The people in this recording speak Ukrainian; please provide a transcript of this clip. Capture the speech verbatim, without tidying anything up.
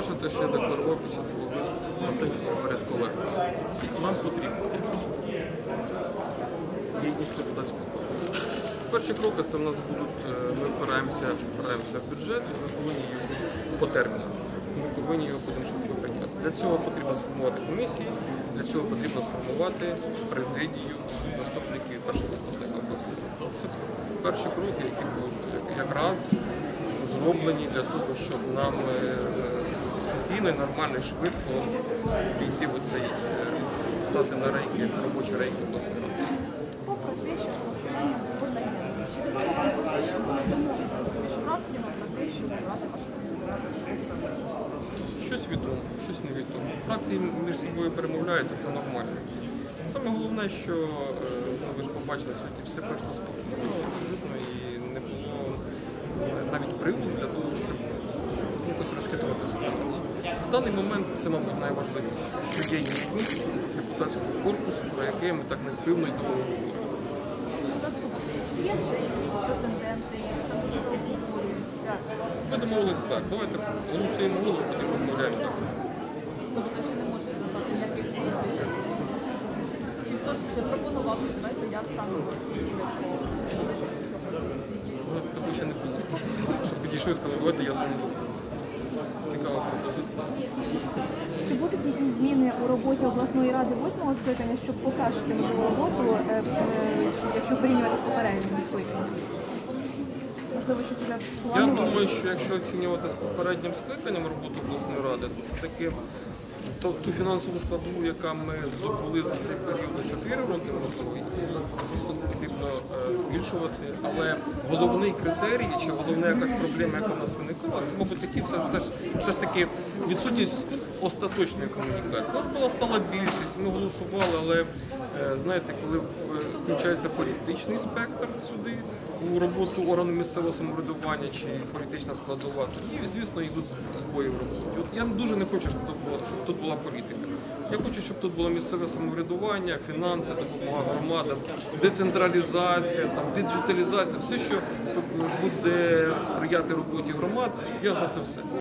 Перше, те, що я декларував під час свого виступу перед колегами. Нам потрібно єдність депутатського корпусу. Перші кроки це в нас будуть, ми впираємося, впираємося в бюджет, і ми повинні його по термінам. Ми повинні його будемо швидко прийняти. Для цього потрібно сформувати комісії, для цього потрібно сформувати президію, заступників, першого заступника області. Це перші кроки, які будуть якраз зроблені для того, щоб нам спокійно, нормально і швидко війти в цей, стати на рейки, робочі рейки обласної ради. Попри те, що голосування подання, чи домовилися, що були домовленості між фракціями про те, що брати вашу Щось відомо, щось невідомо. Фракції між собою перемовляються, це нормально. Саме головне, що ну, ви ж побачили, сьогодні все пройшло спокійно, абсолютно, і не було навіть приводу для того, щоб якось розхитувати ситуацію. В даний момент це, мабуть, найважливіше, що є єдність депутатського корпусу, про яке ми так невпевно й довго говоримо. Заступники, чи є вже якісь претенденти, які обговорюються? Ми домовились так, давайте голосуємо голову, тоді розмовляємо. Тобто, що не можете назвати ніяких прізвищ? Чи хтось вже пропонував, що давайте я стану заступником? Ну, таку ще не було. Щоб підійшов і сказав, давайте я стану заступником. Цікава пропозиція. Чи будуть якісь зміни у роботі обласної ради восьмого скликання, щоб покращити можливо роботу, е, е, якщо порівнювати з попереднім скликанням? Можливо, щось вже Я планується? думаю, що якщо оцінювати з попереднім скликанням роботи обласної ради, то все-таки то, ту фінансову складову, яка ми здобули за цей період на чотири роки, можливо, дійсно потрібно е, збільшувати. Але головний критерій, чи головна якась проблема, яка в нас виникала, це, мабуть, такі, все, все, ж, все ж таки відсутність остаточної комунікації. У нас була стала більшість, ми голосували, але е, знаєте, коли включається політичний спектр сюди, у роботу органу місцевого самоврядування чи політична складова, тоді, звісно, йдуть збої в роботі. От я дуже не хочу, щоб тут була, щоб тут була політика. Я хочу, щоб тут було місцеве самоврядування, фінанси, допомога громадам, децентралізація, там, диджиталізація, все, що буде сприяти роботі громад, я за це все.